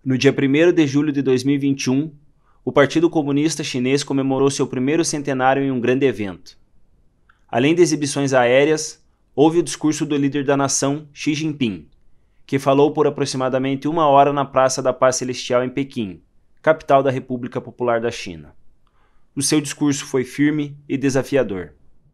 No dia 1º de julho de 2021, o Partido Comunista Chinês comemorou seu primeiro centenário em um grande evento. Além de exibições aéreas, houve o discurso do líder da nação, Xi Jinping, que falou por aproximadamente 1 hora na Praça da Paz Celestial em Pequim, capital da República Popular da China. O seu discurso foi firme e desafiador.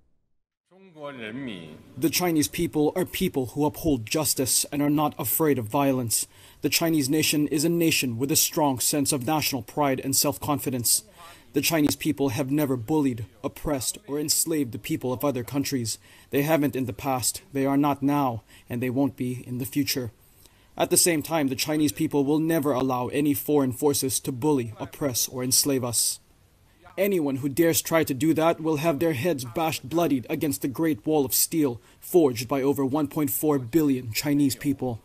The Chinese people are people who uphold justice and are not afraid of violence. The Chinese nation is a nation with a strong sense of national pride and self-confidence. The Chinese people have never bullied, oppressed, or enslaved the people of other countries. They haven't in the past, they are not now, and they won't be in the future. At the same time, the Chinese people will never allow any foreign forces to bully, oppress, or enslave us. Anyone who dares try to do that will have their heads bashed bloodied against the Great Wall of Steel, forged by over 1.4 billion Chinese people.